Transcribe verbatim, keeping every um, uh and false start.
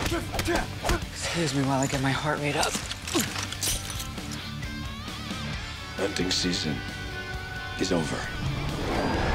Excuse me while I get my heart rate up. Hunting season is over.